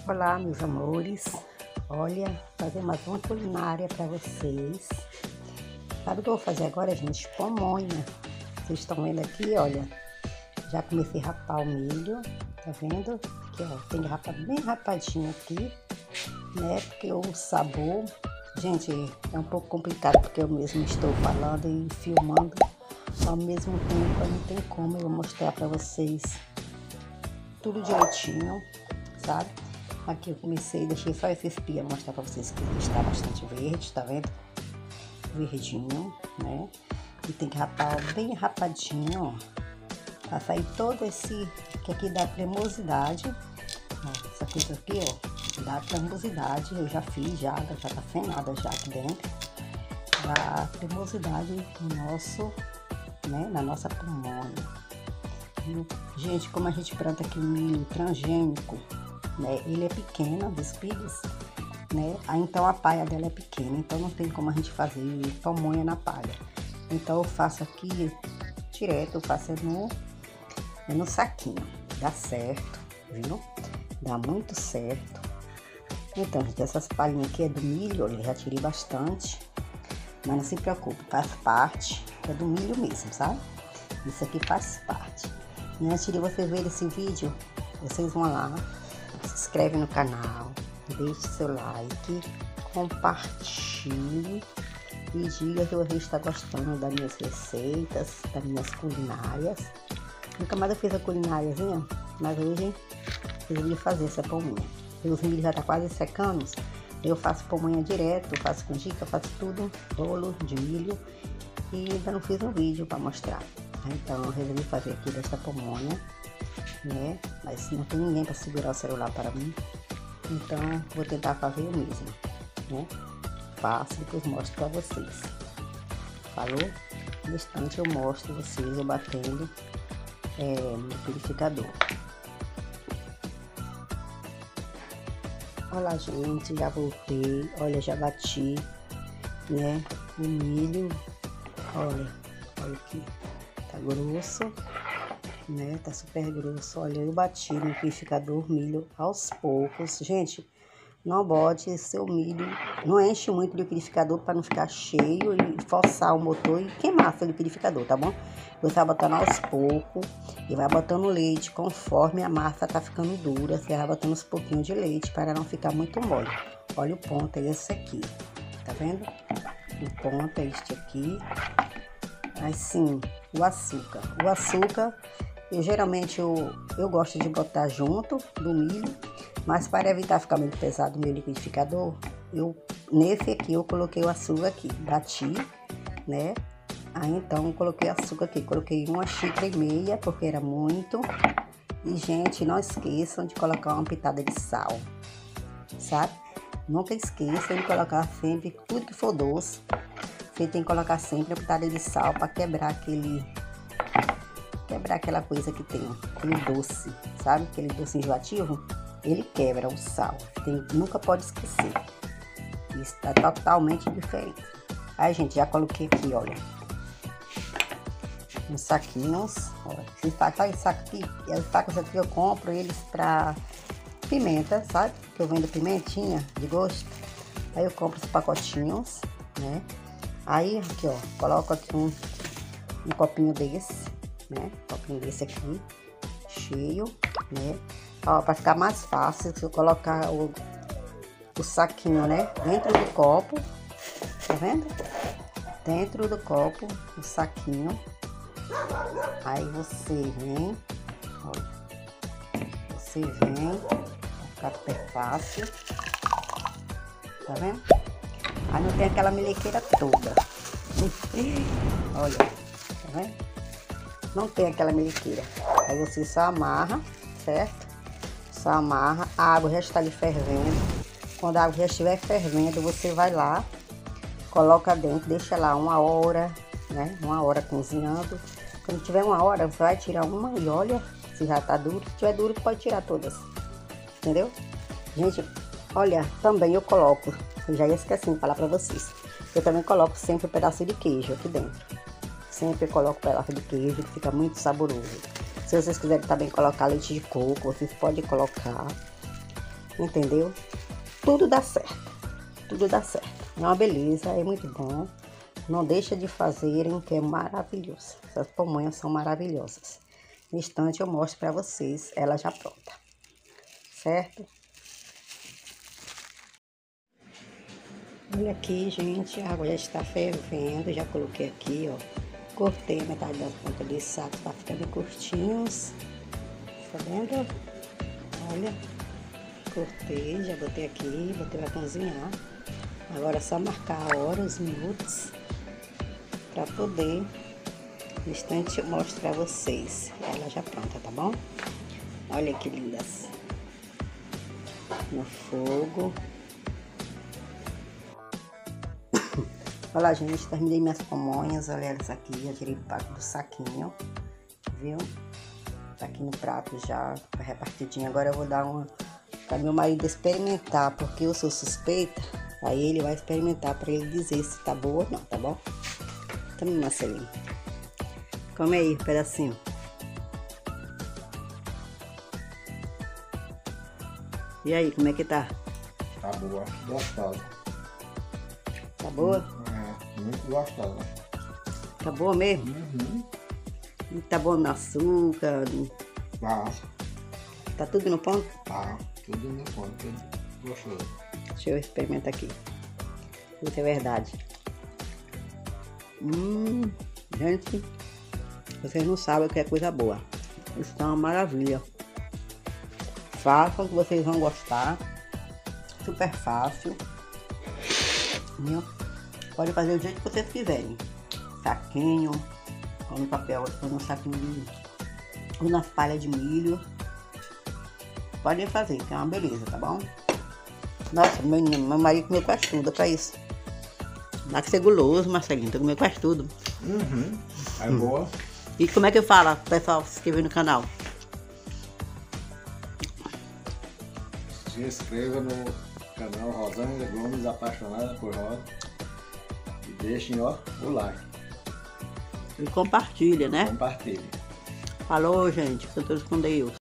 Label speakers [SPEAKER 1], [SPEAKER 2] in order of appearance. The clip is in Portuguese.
[SPEAKER 1] Olá, meus amores. Olha, fazer mais uma culinária para vocês. Sabe o que eu vou fazer agora, gente? Pamonha. Vocês estão vendo aqui, olha. Já comecei a rapar o milho. Tá vendo? Aqui, ó. Tem que rapar bem rapadinho aqui, né? Porque o sabor... Gente, é um pouco complicado porque eu mesmo estou falando e filmando ao mesmo tempo. Não tem como eu mostrar para vocês tudo direitinho, sabe? Aqui eu comecei, deixei só esse espia mostrar pra vocês que ele está bastante verde, tá vendo? Verdinho, né? E tem que rapar bem rapadinho, ó. Pra sair todo esse, que aqui dá cremosidade. Ó, essa coisa aqui, ó, dá cremosidade. Eu já fiz, já tá sem nada já aqui dentro. Dá cremosidade no nosso, né? Na nossa pamonha. Gente, como a gente planta aqui um milho transgênico, né? Ele é pequeno, dos espigas, né? Aí, então a palha dela é pequena, então não tem como a gente fazer pamonha na palha. Então eu faço aqui direto, eu faço no saquinho. Dá certo, viu? Dá muito certo. Então, gente, essas palhinhas aqui é do milho, eu já tirei bastante, mas não se preocupe, faz parte, é do milho mesmo, sabe? Isso aqui faz parte. E antes de vocês verem esse vídeo, vocês vão lá, se inscreve no canal, deixe seu like, compartilhe e diga se você está gostando das minhas receitas, das minhas culinárias. Nunca mais eu fiz a culináriazinha, mas hoje eu resolvi fazer essa pamonha. Os milhos já tá quase secando, eu faço pamonha direto, faço canjica, faço tudo, bolo de milho, e ainda não fiz um vídeo para mostrar. Então eu resolvi fazer aqui desta pamonha, né? Mas não tem ninguém para segurar o celular para mim, então vou tentar fazer eu mesma, né? Faço, depois mostro para vocês. Falou? No instante eu mostro vocês eu batendo no liquidificador. Olha, gente, já voltei. Olha, já bati, né? O milho, olha aqui. Tá grosso, né? Tá super grosso. Olha, eu bati no liquidificador milho aos poucos. Gente, não bote seu milho, não enche muito o liquidificador para não ficar cheio e forçar o motor e queimar seu liquidificador, tá bom? Você vai botando aos poucos e vai botando leite conforme a massa tá ficando dura. Você vai botando uns pouquinhos de leite para não ficar muito mole. Olha, o ponto é esse aqui, tá vendo? O ponto é este aqui. Assim, o açúcar, eu geralmente eu gosto de botar junto do milho, mas para evitar ficar muito pesado o meu liquidificador, nesse aqui eu coloquei o açúcar aqui, bati, né? Aí então eu coloquei açúcar aqui, coloquei 1,5 xícaras porque era muito. E gente, não esqueçam de colocar uma pitada de sal, sabe? Nunca esqueçam de colocar sempre, tudo que for doce, você tem que colocar sempre a pitada de sal para quebrar aquela coisa que tem, aquele doce, sabe? Aquele doce enjoativo, ele quebra o sal. Nunca pode esquecer. Isso tá totalmente diferente. Aí, gente, já coloquei aqui, olha, uns saquinhos. Olha, esse saco aqui, os sacos aqui eu compro eles pra pimenta, sabe? Que eu vendo pimentinha de gosto. Aí eu compro os pacotinhos, né? Aí aqui, ó, coloco aqui um copinho desse, né? Copinho desse aqui, cheio, né? Ó, pra ficar mais fácil, se eu colocar o saquinho, né? Dentro do copo, tá vendo? Dentro do copo, o saquinho. Aí você vem, olha, você vem, vai ficar super fácil, tá vendo? Aí não tem aquela melequeira toda. Olha, tá vendo? Não tem aquela melequeira. Aí você só amarra, certo? Só amarra. A água já está ali fervendo. Quando a água já estiver fervendo, você vai lá, coloca dentro, deixa lá 1 hora, né? 1 hora cozinhando. Quando tiver 1 hora, você vai tirar uma e olha se já tá duro. Se tiver duro, pode tirar todas. Entendeu? Gente, olha, também eu coloco. Eu já ia esquecendo de falar pra vocês. Eu também coloco sempre um pedaço de queijo aqui dentro. Sempre coloco um pedaço de queijo, que fica muito saboroso. Se vocês quiserem também colocar leite de coco, vocês podem colocar. entendeu? Tudo dá certo, tudo dá certo. É uma beleza, é muito bom. Não deixa de fazerem, que é maravilhoso. Essas pamonhas são maravilhosas. No instante eu mostro para vocês ela já pronta, certo? Olha aqui, gente, a água já está fervendo, já coloquei aqui, ó. Cortei a metade das pontas desse saco, tá ficando curtinhos. Tá vendo? Olha, cortei, já botei aqui, botei pra cozinhar. Agora é só marcar a hora, os minutos, pra poder, no instante eu mostro pra vocês. Ela já pronta, tá bom? Olha que lindas. No fogo. Olha, gente, terminei minhas pamonhas. Olha elas aqui, já tirei do saquinho, viu? Tá aqui no prato já, repartidinho. Agora eu vou dar uma para meu marido experimentar, porque eu sou suspeita. Aí ele vai experimentar para ele dizer se tá boa ou não, tá bom? Toma, Marcelinho. Come aí, um pedacinho. E aí, como é que tá?
[SPEAKER 2] Tá boa, gostosa.
[SPEAKER 1] Tá boa?
[SPEAKER 2] Muito gostosa.
[SPEAKER 1] Tá boa mesmo?
[SPEAKER 2] Uhum.
[SPEAKER 1] Tá bom no açúcar?
[SPEAKER 2] Tá.
[SPEAKER 1] Tá tudo no ponto?
[SPEAKER 2] Tá, tudo no ponto, tudo gostoso.
[SPEAKER 1] Deixa eu experimentar aqui. Isso é verdade. Gente, vocês não sabem o que é coisa boa. Isso é uma maravilha. Façam que vocês vão gostar. Super fácil. Viu? Pode fazer do jeito que vocês quiserem. Saquinho, ou no papel, ou no saquinho de... ou nas palhas de milho. Podem fazer, que é uma beleza, tá bom? Nossa, meu marido comeu quase tudo, pra isso. Dá que ser guloso, Marcelinho, tu comeu quase tudo.
[SPEAKER 2] Uhum. É boa.
[SPEAKER 1] E como é que eu falo pro pessoal se inscrever no canal?
[SPEAKER 2] Se inscreva no canal Rosângela Gomes, apaixonada por rosa. E deixem, ó, o like.
[SPEAKER 1] E compartilha, né?
[SPEAKER 2] Compartilhe.
[SPEAKER 1] Falou, gente. Fiquem todos com Deus.